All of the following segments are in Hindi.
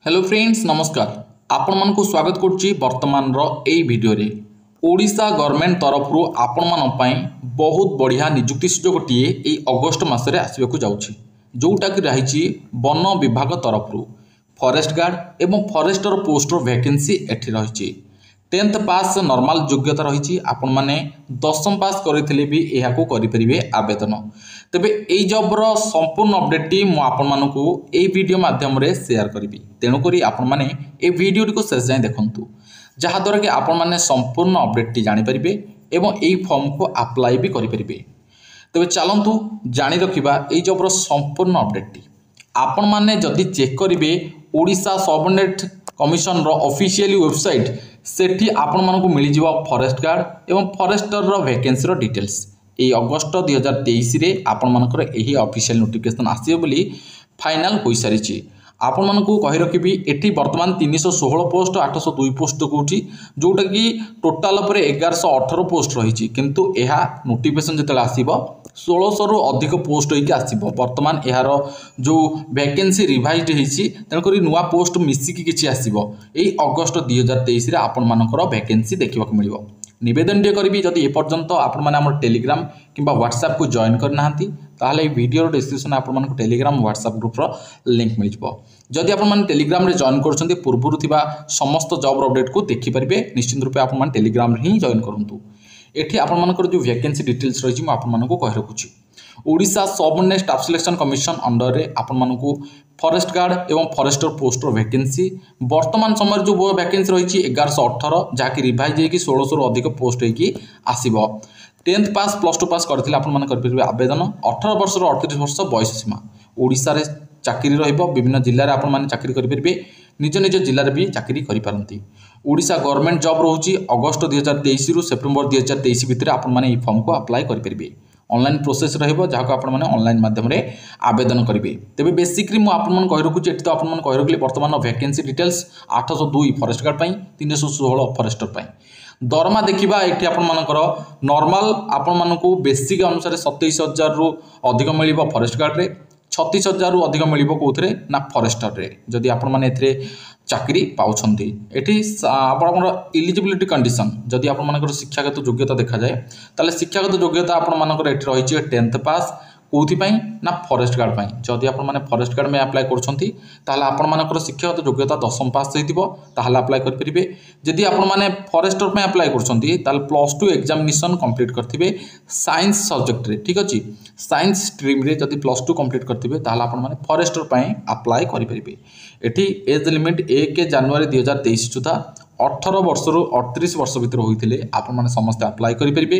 हेलो फ्रेंड्स नमस्कार आपण मन को स्वागत करुच्ची वर्तमान एई वीडियो रे ओडिशा गवर्नमेंट तरफ आपण मन पई बहुत बढ़िया नियुक्ति सुजोगटी एई अगस्त मासरे आसीबा जाउची जोटा कि रही वन विभाग तरफ फॉरेस्ट गार्ड एवं फॉरेस्टर पोस्ट वैकेंसी एठी रही 10th पास नॉर्मल योग्यता रही आपण माने 10th पास करथिले भी एहाको करि परिबे आवेदन तेबे एई जॉब रो संपूर्ण अपडेट टी मु आपण मानकू एई वीडियो माध्यम रे शेयर करबी तेणु करी आपण माने ए वीडियो को शेष जाय देखंतु जहा द्वारा कि आपण माने संपूर्ण अपडेट टी जानि परिबे एवं एई फॉर्म को अप्लाई भी करि परिबे तेबे चलंतु जानि रखिबा एई जॉब रो संपूर्ण अपडेट टी आपण माने जदि चेक करिवे ओडिशा सबऑर्डिनेट कमिशन रो ऑफिशियली वेबसाइट सेठी आपण मानकू मिली जिवो फॉरेस्ट गार्ड एवं फॉरेस्टर रो वैकेंसी रो डिटेल्स ए अगस्त 2023 रे आपण मानकर एही ऑफिशियल नोटिफिकेशन आसीबे बोली फाइनल होई सारिची आपण मानकू कहि रखिबी एठी वर्तमान 316 पोस्ट 802 पोस्ट कोठी जोटा कि टोटल पर 1118 पोस्ट रही किंतु एहा नोटिफिकेशन जतले आसीबो 1600 रु अधिक पोस्ट होइके आसीबो वर्तमान एहार जो वैकेंसी रिवाइज्ड हेछि तन करी नुवा पोस्ट मिसिकी किछि आसीबो एई अगस्त 2023 रे आपण मानकर वैकेंसी देखिबा को मिलिबो निवेदन टे करी जदि एपर्यंत आपण माने हमर टेलीग्राम किंबा व्हाट्सएप को जॉइन करना ताहले वीडियो डिस्क्रिप्शन आपण मानक टेलीग्राम व्हाट्सएप ग्रुप रो लिंक मिल जिवो जदि आपण माने टेलीग्राम रे जॉइन करछन्ती पूर्वरु थिबा समस्त जॉब अपडेट को देखि परिबे निश्चित रूपे आपण माने टेलीग्राम रे ही जॉइन करंतु एठी आपण मानकर जो वैकेंसी डिटेल्स रही आपण मानक कहि रखुची Odisha subordinate staff selection commission under रे आपण मानक फॉरेस्ट गार्ड एवं फॉरेस्टर पोस्ट वैकेंसी वर्तमान समय जो वैकेंसी रही 1118 जहाँकि रिवाइज होगी 1600 रु अधिक पोस्ट होगी आसीबो 10th पास +2 पास करथिले आपण माने कर आवेदन 18 वर्ष रु 38 वर्ष बयस सीमा ओडिशा रे चाकरी रहिबो विभिन्न जिल्ला रे आपण माने चाकरी करि परिबे निज निज जिल्ला रे भी चाकरी करि पारंती ओडिशा गवर्नमेंट जॉब रहउची अगस्त 2023 रु सेप्टेम्बर 2023 भितर आपण माने ई फॉर्म को अप्लाई करि परिबे ऑनलाइन प्रोसेस रहिबो जहाको आपण माने ऑनलाइन माध्यम रे आवेदन करिवे तेबे बेसिकली मु आपण मन कहि रखुची एठी तो आपण मन कहि रखली वर्तमान वैकेंसी डिटेल्स 802 फॉरेस्ट गार्ड पई 316 फॉरेस्टर पई दरमा देखिबा एठी आपण मानकर नॉर्मल आपण मानको बेसिक अनुसार 27000 रु अधिक मिलिबो फॉरेस्ट गार्ड रे 36000 रु अधिक मिलिबो कोथरे ना फॉरेस्टर रे जदि आपण माने एथरे चाकरी पाउछंती एठी आपण इलिजिबिलिटी कंडीशन जदि आपण मानकर शिक्षागत योग्यता देखा जाए ताले शिक्षागत योग्यता आपण मानकर एठी रहिछि 10th पास कोथि पई ना फॉरेस्ट गार्ड पई जदि आपण माने फॉरेस्ट गार्ड में अप्लाई करछंती ताले आपण मानकर शिक्षागत योग्यता 10th पास हेतिबो ताले अप्लाई कर परिबे जदि आपण माने फॉरेस्टर में अप्लाई करछंती ताले +2 एग्जामिनेशन कंप्लीट करथिबे साइंस सब्जेक्ट रे ठीक अछि साइंस स्ट्रीम रे जदि +2 कंप्लीट करथिबे ताले आपण माने फॉरेस्टर पई अप्लाई करि परिबे एठी एज लिमिट 1 जनवरी 2023 सुधा 18 वर्ष रु 38 वर्ष भीतर होइथिले आपण माने समस्त अप्लाई करि परिबे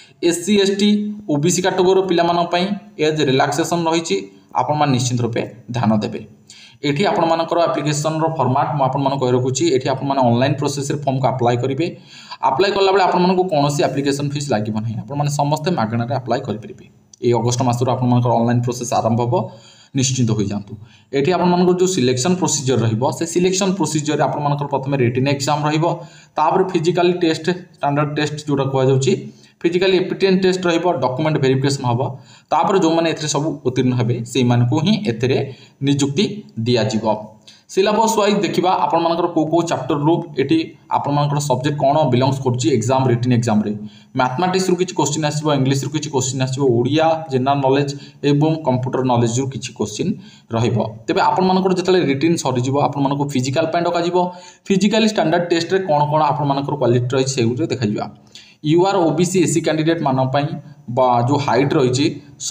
SC ST OBC कैटेगरी पिला मानन पई एज रिलैक्सेशन रहिछि आपण मान निश्चित रूपे ध्यान देबे एठी आपण मानकर एप्लिकेशन रो फॉर्मेट म आपण मान कहि रखुछि एठी आपण मान ऑनलाइन प्रोसेस रे फॉर्म को अप्लाई करिवे अप्लाई करला बेले आपण मान को कोनोसी एप्लिकेशन फीस लागिबो नै आपण मान समस्त मागणा रे अप्लाई करि परिबे ए अगस्त मास रो आपण मानकर ऑनलाइन प्रोसेस आरंभ होबो निश्चित हो जातु एठी आपण मानकर जो सिलेक्शन प्रोसीजर रहिबो से सिलेक्शन प्रोसीजर रे आपण मानकर प्रथमे रिटन एग्जाम रहिबो तापर फिजिकल टेस्ट स्टैंडर्ड टेस्ट जोटा कहै जाउची फिजिकल एप्टीट्यूड टेस्ट रहिबो डॉक्यूमेंट वेरिफिकेशन हबो तापर जो माने एथरे सब उत्तीर्ण हेबे सेई मान को ही एथरे नियुक्ति दिया जिवो सिलेबस वाइज देखिबा आपण मानकर को चैप्टर रु एठी आपण मानकर सब्जेक्ट कोन बिलोंग्स करची एग्जाम रिटन एग्जाम रे मैथमेटिक्स रु किछि क्वेश्चन आसीबो इंग्लिश रु किछि क्वेश्चन आसीबो ओडिया जनरल नॉलेज एवं कंप्यूटर नॉलेज रु किछि क्वेश्चन रहिबो तेबे आपण मानकर जतले रिटन सरी जिवो आपण मानको फिजिकल पॉइंट डका जिवो फिजिकल स्टैंडर्ड टेस्ट रे कोन कोन आपण मानकर क्वालिटी रहि से गुरे देखा जिवो यूआर ओबीसी एससी कैंडिडेट मान बा जो हाइट रही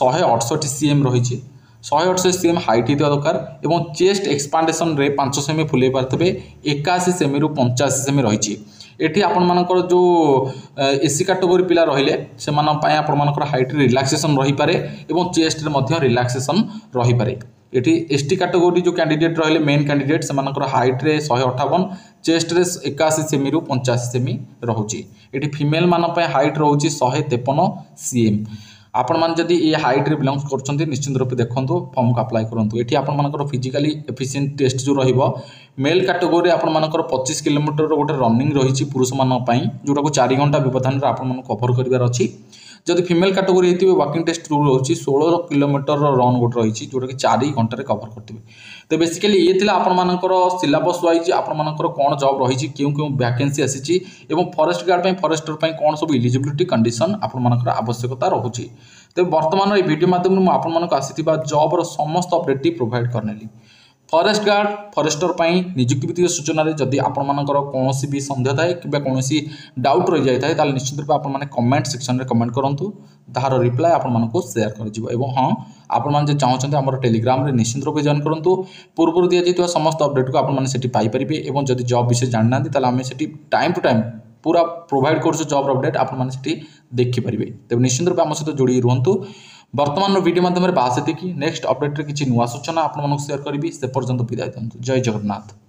168 cm रही 168 cm हाइट होता दरकार एवं चेस्ट एक्सपांडेशन रे 5 सेमी फुले पारथबे 81 सेमी रु 85 सेमी रही एठी आपण मानकर जो एससी कैटेगरी पिला रहिले से मान पय आपण मानकर हाइट रिलैक्सेशन रही पारे एवं चेस्ट रे मध्य रिलैक्सेशन रही पारे एठी एसटी कैटेगरी जो कैंडिडेट रहिले मेन कैंडिडेट से मानकर हाइट रे 158 चेस्ट रे 81 सेमी रु 85 सेमी रहउची एठी फीमेल मान पय हाइट रहउची 153 cm आपण मान जदि ए हाइट रे बिलोंग्स करछन्ती निश्चित रूप देखंतु फॉर्म को अप्लाई करंतु एठी आपण मानकर फिजिकली एफिशिएंट टेस्ट जो रहिबो मेल कैटेगरी आपण मानकर 25 किलोमीटर रो गोटे रनिंग रहिछि पुरुष मान पय जोटा को 4 घंटा व्यवधान रे आपण मान कवर करिवार अछि जदि फिमेल कैटेगरी होती वॉकिंग टेस्ट रूल होची 16 किलोमीटर रन गोटे रही जोटा कि 4 घंटे कवर करते। तो बेसिकली ये थिला आपण मानकर सिलेबस वाइज आपण मानकर कौन जॉब रही क्यों क्यों वैकेंसी आसी एवं फॉरेस्ट गार्ड पे फॉरेस्टर पे कौन सब इलिजिबिलिटी कंडीशन आपण मानकर आवश्यकता रहुची। तो वर्तमान ये वीडियो माध्यम में आपण मानक आसीथिबा जॉब रो समस्त अपडेट प्रोवाइड करनेली। फॉरेस्ट गार्ड फॉरेस्टर पाई नियुक्ति भित्तिक सूचना जदि आपण मानकर कौन भी संदेह थाए कि कौन डाउट रही जाए ताल निश्चित रूप आपण माने कमेंट सेक्शन में कमेंट करंतु तार रिप्लाई आपण मानको शेयर कर जिवो। एवं हाँ आपण माने चाहते हमर टेलीग्राम रे निश्चित रूप जॉइन करंतु पूर्व दिया जाइतवा समस्त अपडेट को आपण माने सेठी पाई परिबे। एवं जदि जॉब विषय जानना ताल आमे सेठी टाइम टू टाइम पूरा प्रोवाइड करछु जॉब अपडेट आपण माने सेठी देखि परिबे। तब निश्चित रूप आम सहित जोड़ी रुहंतु। वर्तमान वीडियो माध्यम बास देखि नेक्स्ट अपडेट रे किछि नुवा सूचना आपण मानको शेयर करिबि। से पर्यंत विदाय दियंतु। जय जगन्नाथ।